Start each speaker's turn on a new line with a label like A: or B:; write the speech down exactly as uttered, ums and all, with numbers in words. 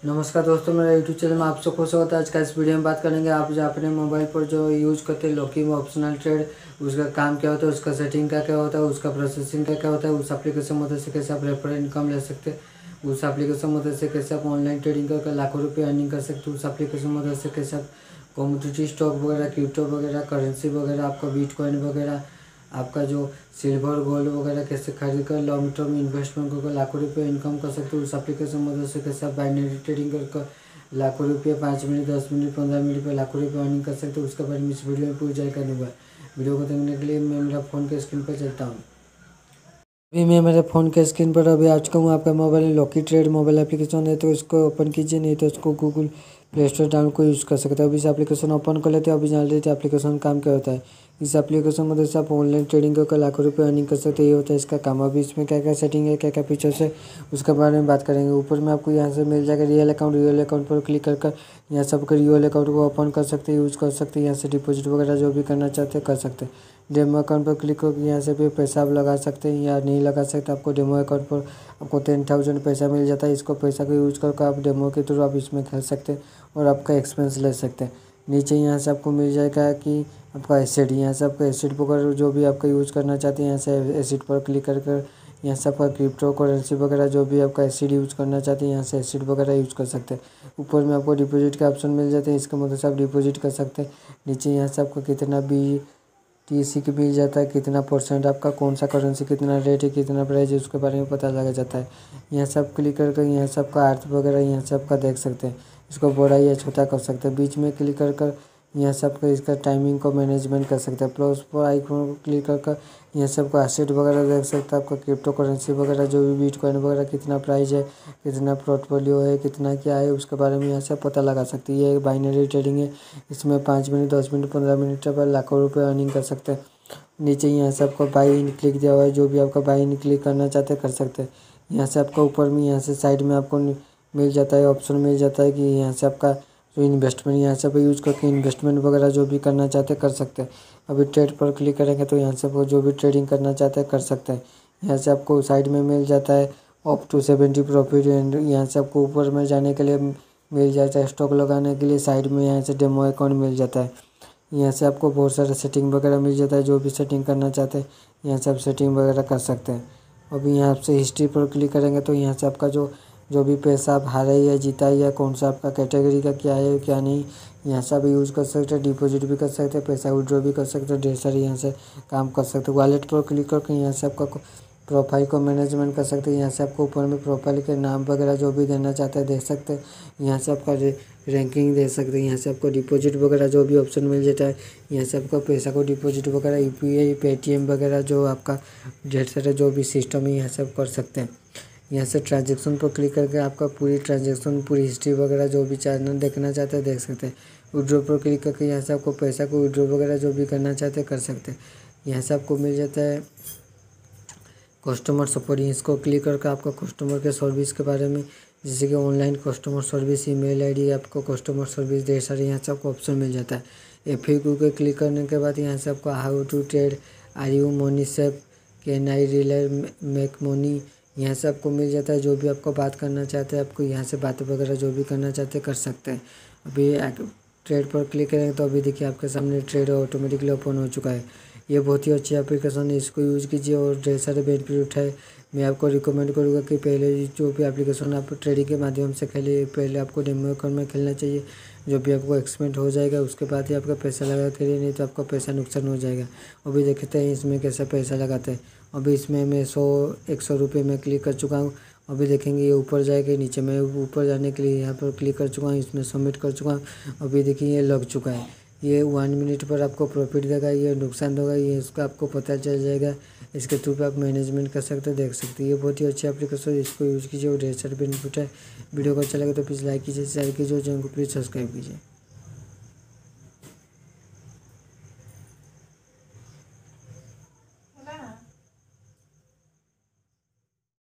A: नमस्कार दोस्तों, मेरा यूट्यूब चैनल में आप सबको स्वागत है। आज का इस वीडियो में बात करेंगे आप जो अपने मोबाइल पर जो यूज़ करते हैं लॉकी में ऑप्शनल ट्रेड, उसका काम क्या होता है, उसका सेटिंग का क्या होता है, उसका प्रोसेसिंग का क्या होता है, उस एप्लीकेशन मदद से कैसे आप रेफर इनकम ले सकते हैं, उस एप्लीकेशन मदद से कैसे आप ऑनलाइन ट्रेडिंग करके लाखों रुपये अर्निंग कर सकते हैं, उस एप्लीकेशन मदद से कैसे आप कमोडिटी स्टॉक वगैरह, क्रिप्टो वगैरह, करेंसी वगैरह, आपका बिटकॉइन वगैरह, आपका जो सिल्वर गोल्ड वगैरह कैसे खरीद कर लॉन्ग टर्म इन्वेस्टमेंट करके लाखों रुपये इनकम कर सकते हो। उस एप्लीकेशन मदद से कैसे आप बाइनरी ट्रेडिंग कर लाखों रुपये पाँच मिनट दस मिनट पंद्रह मिनट पे लाखों रुपये अर्निंग कर सकते हो। उसके बारे में इस वीडियो में पूरी जानकारी दूंगा। वीडियो को देखने के लिए मैं मेरा फ़ोन के स्क्रीन पर चलता हूँ। अभी मैं मेरे फ़ोन के स्क्रीन पर अभी आ चुका हूँ। आपका मोबाइल में लॉकी ट्रेड मोबाइल एप्लीकेशन है तो इसको ओपन कीजिए, नहीं तो इसको गूगल प्ले स्टोर डाउन को यूज़ कर सकते हो। अभी इस एप्लीकेशन ओपन कर लेते हैं। अभी जान लेते हैं एप्लीकेशन काम क्या होता है। इस एप्लीकेशन मदद से आप ऑनलाइन ट्रेडिंग करके लाखों रुपये अर्निंग कर सकते हैं। ये होता है इसका काम। अभी इसमें क्या क्या सेटिंग है, क्या क्या फीचर्स है, उसके बारे में बात करेंगे। ऊपर में आपको यहाँ से मिल जाएगा रियल अकाउंट। रियल अकाउंट पर क्लिक कर कर यहाँ सबके रियल अकाउंट को ओपन कर सकते हैं, यूज़ कर सकते हैं। यहाँ से डिपॉजिट वगैरह जो भी करना चाहते हैं कर सकते हैं। डेमो अकाउंट पर क्लिक करके यहाँ से भी पैसा आप लगा सकते हैं या नहीं लगा सकते। आपको डेमो अकाउंट पर आपको टेन थाउजेंड पैसा मिल जाता है। इसको पैसा को यूज़ करके आप डेमो के थ्रू आप इसमें खेल सकते हैं और आपका एक्सपेंस ले सकते हैं। नीचे यहाँ से आपको मिल जाएगा कि आपका एसिड, यहाँ से आपका एसिड वगैरह जो भी आपका यूज़ करना चाहते हैं यहाँ से एसिड पर क्लिक कर कर यहाँ से आपका क्रिप्टो करेंसी वगैरह जो भी आपका एसिड यूज़ करना चाहते हैं यहाँ से एसिड वगैरह यूज़ कर सकते हैं। ऊपर में आपको डिपॉजिट का ऑप्शन मिल जाते हैं, इसके मदद से आप डिपॉजिट कर सकते हैं। नीचे यहाँ से आपको कितना भी टी सी की मिल जाता है, कितना परसेंट आपका कौन सा करेंसी कितना रेट है, कितना प्राइस है, उसके बारे में पता लग जाता है। यहाँ से आप क्लिक करके यहाँ से आपका अर्थ वगैरह यहाँ से आपका देख सकते हैं। इसको बड़ा या छोटा कर सकते हैं। बीच में क्लिक कर कर यहाँ से आपका इसका टाइमिंग को मैनेजमेंट कर सकते हैं। प्लस पर आइकन को क्लिक कर कर यहाँ से आपको एसेट वगैरह देख सकते हैं। आपका क्रिप्टो करेंसी वगैरह जो भी बिटकॉइन वगैरह कितना प्राइस है, कितना पोर्टफोलियो है, कितना क्या है, उसके बारे में यहाँ से पता लगा सकते हैं। ये बाइनरी ट्रेडिंग है। इसमें पाँच मिनट दस मिनट पंद्रह मिनट पर लाखों रुपये अर्निंग कर सकते हैं। नीचे यहाँ से आपको बाई इन क्लिक दिया हुआ है, जो भी आपका बाई इन क्लिक करना चाहते हैं कर सकते हैं। यहाँ से आपका ऊपर में यहाँ से साइड में आपको मिल जाता है, ऑप्शन मिल जाता है कि यहाँ से आपका जो इन्वेस्टमेंट यहाँ से आप यूज़ करके इन्वेस्टमेंट वगैरह जो भी करना चाहते हैं कर सकते हैं। अभी ट्रेड पर क्लिक करेंगे तो यहाँ से आपको जो भी ट्रेडिंग करना चाहते हैं कर सकते हैं। यहाँ से आपको साइड में मिल जाता है up to seventy profit and यहाँ से आपको ऊपर में जाने के लिए मिल जाता है स्टॉक लगाने के लिए साइड में यहाँ से डेमो अकाउंट मिल जाता है। यहाँ से आपको बहुत सारा सेटिंग वगैरह मिल जाता है, जो भी सेटिंग करना चाहते हैं यहाँ से आप सेटिंग वगैरह कर सकते हैं। अभी यहाँ से हिस्ट्री पर क्लिक करेंगे तो यहाँ से आपका जो जो भी पैसा आप हारे या जीता या कौन सा आपका कैटेगरी का क्या है क्या नहीं यहाँ से आप यूज़ कर सकते हैं। डिपॉजिट भी कर सकते हैं, पैसा विड्रॉ भी कर सकते हैं, ढेर सारे यहाँ से काम कर सकते हैं। वॉलेट पर क्लिक करके यहाँ से आपका प्रोफाइल को मैनेजमेंट कर सकते हैं। यहाँ से आपको ऊपर में प्रोफाइल के नाम वगैरह जो भी देना चाहते हैं दे सकते हैं। यहाँ से आपका रैंकिंग दे सकते हैं। यहाँ से आपको डिपॉजिट वगैरह जो भी ऑप्शन मिल जाता है यहाँ से आपका पैसा को डिपॉजिट वगैरह यू पी आई पेटीएम वगैरह जो आपका ढेर सारे जो भी सिस्टम है यहाँ से आप कर सकते हैं। यहाँ से ट्रांजेक्शन पर क्लिक करके आपका पूरी ट्रांजेक्शन पूरी हिस्ट्री वगैरह जो भी चैनल देखना चाहते हैं देख सकते हैं। विड्रॉ पर क्लिक करके यहाँ से आपको पैसा को विड्रॉ वगैरह जो भी करना चाहते हैं कर सकते हैं। यहाँ से आपको मिल जाता है कस्टमर सपोर्ट। इसको क्लिक करके आपको कस्टमर के सर्विस के बारे में जैसे कि online customer service, email ID, आपको कस्टमर सर्विस ढेर सारे यहाँ से आपको ऑप्शन मिल जाता है। एफ ए क्यू के क्लिक करने के बाद यहाँ से आपको how to trade, are you money safe, can I rely make money यहाँ से आपको मिल जाता है। जो भी आपको बात करना चाहते हैं आपको यहाँ से बात वगैरह जो भी करना चाहते हैं कर सकते हैं। अभी ट्रेड पर क्लिक करेंगे तो अभी देखिए आपके सामने ट्रेड ऑटोमेटिकली ओपन हो चुका है। ये बहुत ही अच्छी एप्लीकेशन है, इसको यूज़ कीजिए और ढेर सारे बेनिफिट उठाए। मैं आपको रिकमेंड करूँगा कि पहले जो भी एप्लीकेशन आप ट्रेडिंग के माध्यम से खेलिए, पहले आपको डेमो अकाउंट में खेलना चाहिए। जो भी आपको एक्सपेंट हो जाएगा उसके बाद ही आपका पैसा लगा करिए, नहीं तो आपका पैसा नुकसान हो जाएगा। अभी देखते हैं इसमें कैसा पैसा लगाते हैं। अभी इसमें मैं सौ एक सौ रुपये में क्लिक कर चुका हूँ। अभी देखेंगे ये ऊपर जाएगा, नीचे मैं ऊपर जाने के लिए यहाँ पर क्लिक कर चुका हूँ, इसमें सबमिट कर चुका हूँ। अभी देखिए ये लग चुका है। ये वन मिनट पर आपको प्रॉफिट देगा, ये नुकसान होगा ये इसका आपको पता चल जाएगा। इसके थ्रू पे आप मैनेजमेंट कर सकते हैं, देख सकते हैं। ये बहुत ही अच्छी एप्लीकेशन है, इसको यूज़ कीजिए और ढेर सारे बेनिफिट है। वीडियो को अच्छा लगे तो प्लीज़ लाइक कीजिए, शेयर कीजिए और चैनल को प्लीज़ सब्सक्राइब कीजिए।